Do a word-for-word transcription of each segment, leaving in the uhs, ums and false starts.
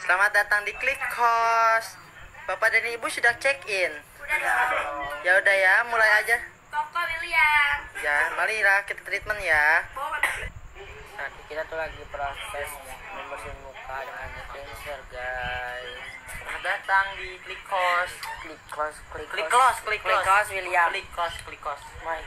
Selamat datang di Klik Kos. Bapak dan Ibu sudah check in. Udah dong. Ya udah ya, mulai aja. Koko William. Ya, marilah kita treatment ya. Nah, kita tuh lagi proses membersihin muka dengan cleanser, guys. Selamat datang di Klik Kos. Klik kos, klik Klik Kos, Klik klik Kos. kos, William. Klik Kos, Klik Kos. Mai.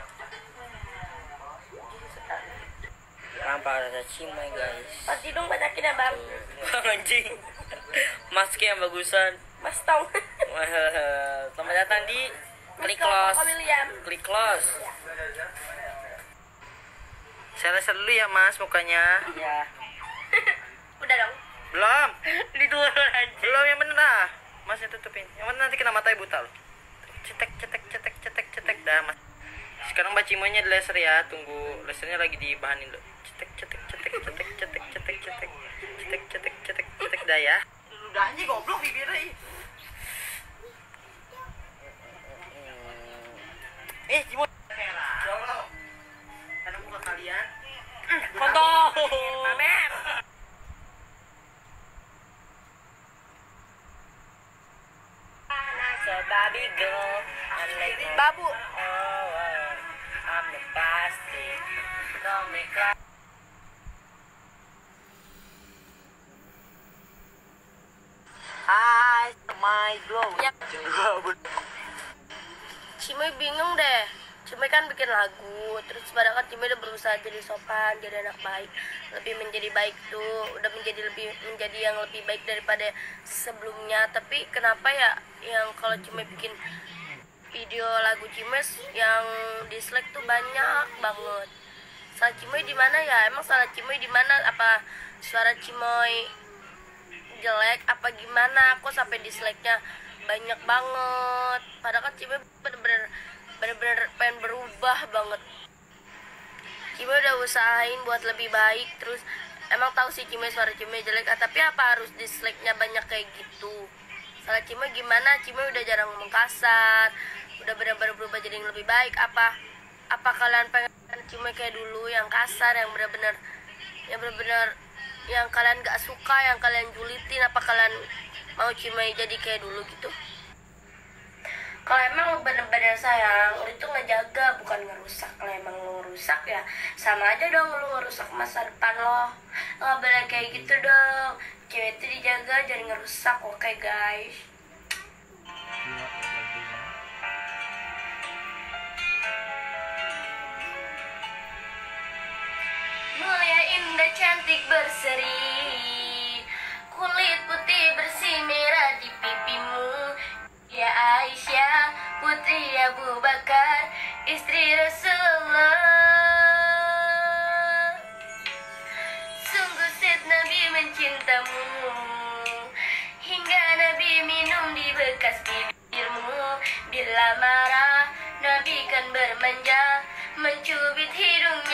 Nampak rasa cimai, guys. Pas hidung banyakin ya bang. Anjing. Masknya yang bagusan. Mas tau. Selamat datang di Klik Mas Kos. Koko William. Klik Kos. Saya rasa dulu ya Mas mukanya. Ya. Udah dong. Belum. Diturun anjing. Belum yang bener ah. Mas yang tutupin. Yang mana nanti kena matanya buta loh. Cetek cetek cetek cetek cetek dah Mas. Sekarang bacimonya di laser ya. Tunggu lasernya lagi dibahanin loh. Cetek cetek cetek cetek cetek cetek cetek cetek cetek cetek cetek dah ya. Udah anjing goblok bibirnya. Eh, Cimo. Karena muka kalian. Kontol. Pamer. So baby girl, I'm like Babu. oh, oh, I'm the plastic. Don't make like Hai, my glow. Ya. Cimoy bingung deh. Cimoy kan bikin lagu, terus padahal kan Cimoy udah berusaha jadi sopan, jadi anak baik, lebih menjadi baik tuh, udah menjadi lebih menjadi yang lebih baik daripada sebelumnya. Tapi kenapa ya yang kalau Cimoy bikin video lagu Cimoy yang dislike tuh banyak banget. Salah Cimoy di mana ya? Emang salah Cimoy di mana? Apa suara Cimoy jelek apa gimana? Kok sampai dislike-nya banyak banget? Padahal kan Cimoy bener-bener bener-bener pengen berubah banget. Cimoy udah usahain buat lebih baik, terus emang tahu sih Cimoy suara Cimoy jelek, ah, tapi apa harus dislike-nya banyak kayak gitu? Salah Cimoy gimana? Cimoy udah jarang ngomong kasar, udah bener-bener berubah jadi yang lebih baik. Apa apa kalian pengen Cimoy kayak dulu yang kasar, yang bener-bener yang bener-bener yang kalian gak suka, yang kalian julitin? Apa kalian mau Cimoy jadi kayak dulu gitu? Kalau emang lu bener-bener sayang, lu itu ngejaga bukan ngerusak. Kalau emang lu ngerusak ya sama aja dong lu ngerusak masa depan lo. Nggak boleh kayak gitu dong. Cewek itu dijaga, jangan ngerusak, oke okay, guys? Mulia indah cantik berseri, kulit putih bersih merah di pipimu. Ya Aisyah, putri Abu Bakar, istri Rasulullah. Sungguh set Nabi mencintamu, hingga Nabi minum di bekas bibirmu. Bila marah, Nabi kan bermanja, mencubit hidungmu.